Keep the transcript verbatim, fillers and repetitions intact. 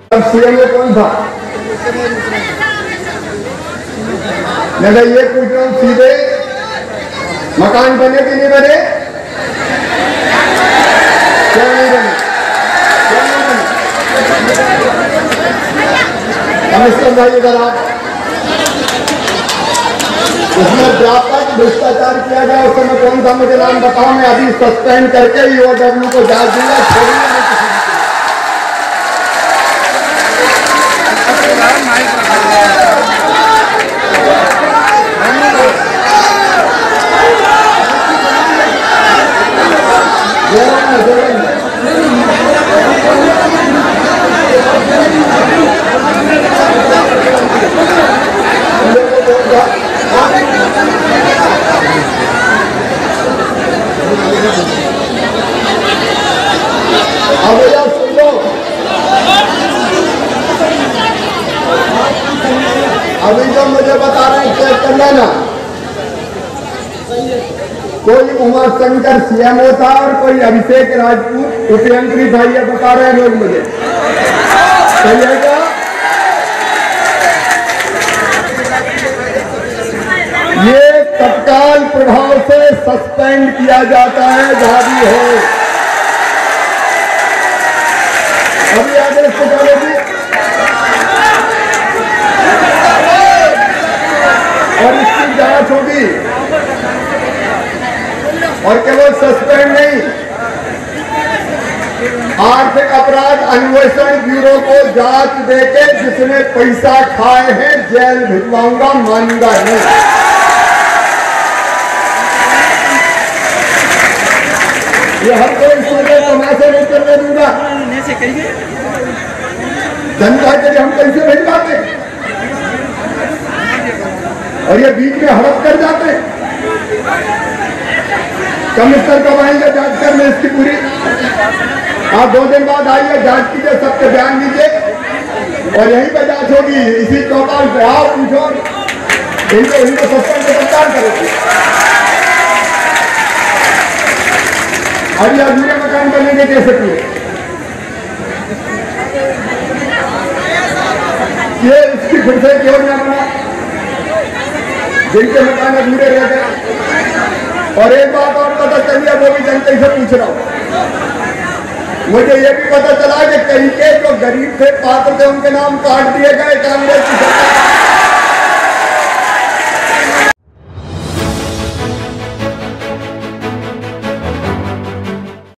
अब सीएम में कौन था? मैं ये पूछ रहा हूं सीधे, मकान बने कि नहीं बने? क्या नहीं बने? क्या नहीं बने? कमिश्नर भाई इधर आप, उसमें व्यापक भ्रष्टाचार किया गया उस समय कौन था मुझे नाम बताओ। मैं अभी सस्पेंड करके ईओडब्ल्यू को जांच दूंगा, छोड़ूंगा अब यार सुन लो, अभी जो मुझे बता रहे हैं चेक कर लेना। कोई उमाशंकर सीएमओ था और कोई अभिषेक राजपूत उपयंत्री था, ये बता रहे हैं लोग मुझे। सही है क्या? ये तत्काल प्रभाव से सस्पेंड किया जाता है जहां भी हो। अभी आदेश को चलेगी और इसकी जांच होगी और केवल सस्पेंड नहीं, आर्थिक अपराध अन्वेषण ब्यूरो को जांच देके जिसने पैसा खाए हैं जेल भिजवाऊंगा, मानूंगा नहीं। ये हर कोई इसमें तमाशे नहीं करने दूंगा। जनता के लिए हम कैसे भिजवाते और ये बीच में हड़प कर जाते। कमिश्नर कब आएंगे जांच करने इसकी पूरी? आप दो दिन बाद आइए, जांच कीजिए, सबके बयान लीजिए और यहीं पे जांच होगी, इसी चौपाल पे। आओ पूछो इनको, इनको सस्पेंड से गिरफ्तार करोगे। अभी अधूरे मकान बनेंगे कैसे पूरे? ये इसकी फिर से क्यों न बना जिनके मकान अधूरे रह गए? और एक बात और पता चली, वो भी जनता से पूछ रहा हूं, मुझे ये भी पता चला कि कई के जो गरीब थे, पात्र थे, उनके नाम काट दिए गए कांग्रेस की सरकार।